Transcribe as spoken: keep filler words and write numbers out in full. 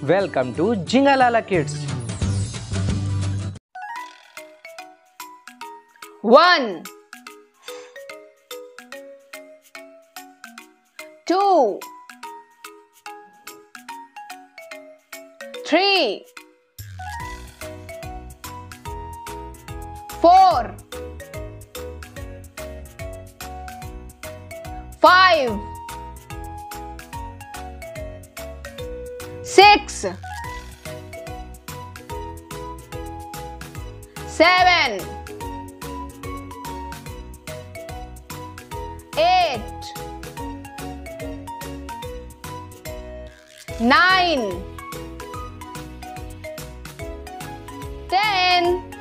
Welcome to Jinga LALA Kids. One, two, three, four, five, six, seven, eight, nine, ten.